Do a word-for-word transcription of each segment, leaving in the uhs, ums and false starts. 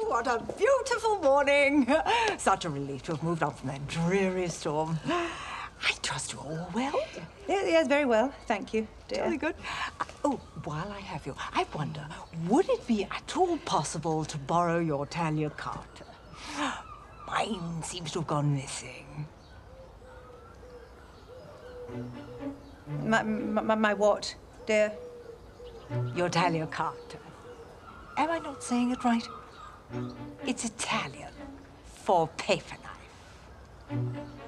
what a beautiful morning. Such a relief to have moved on from that dreary storm. I trust you're all well. Yes, yes, very well, thank you, dear. Very good. Uh, oh, while I have you, I wonder, would it be at all possible to borrow your Talia Carter? Mine seems to have gone missing. My, my, my what, dear? Your Talia Carter. Am I not saying it right? It's Italian for paper knife.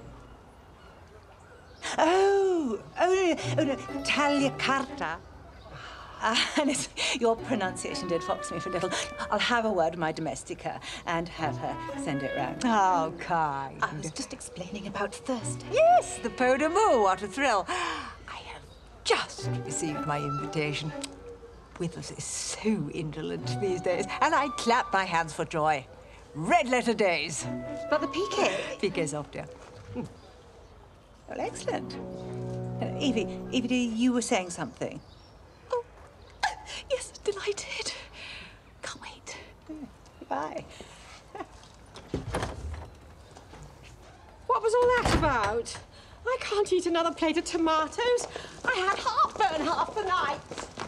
Oh, oh, no, oh, no, Talia Carta. Ah, and it's, your pronunciation did fox me for a little. I'll have a word with my domestica and have her send it round. How kind. I was just explaining about Thursday. Yes, the pot de mou, what a thrill. I have just received my invitation. Withers is so indolent these days, and I clap my hands for joy. Red letter days. But the piquet? Piquet's off, dear. Hmm. Well, excellent. Uh, Evie, Evie, dear, you were saying something. Oh, uh, yes, delighted. Can't wait. Yeah, goodbye. What was all that about? I can't eat another plate of tomatoes. I had heartburn half the night.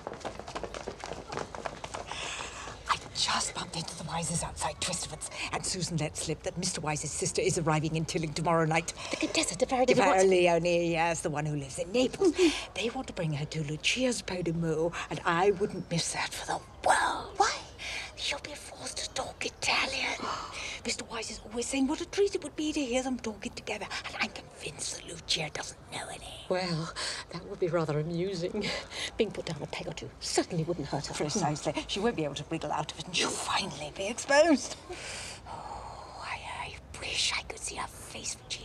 Just bumped into the Wises outside Twisterford's, and Susan let slip that Mister Wise's sister is arriving in Tilling tomorrow night. The Contessa de Faraday. Leone, yes, the one who lives in Naples. Mm-hmm. They want to bring her to Lucia's pot de mou, and I wouldn't miss that for the world. Why? She'll be forced to talk Italian. Mister Wise is always saying what a treat it would be to hear them talking together, and I'm convinced that Lucia doesn't know any. Well, that would be rather amusing. Being put down a peg or two certainly wouldn't hurt her. Precisely. She won't be able to wriggle out of it, and she'll finally be exposed. Oh, I, I wish I could see her face when she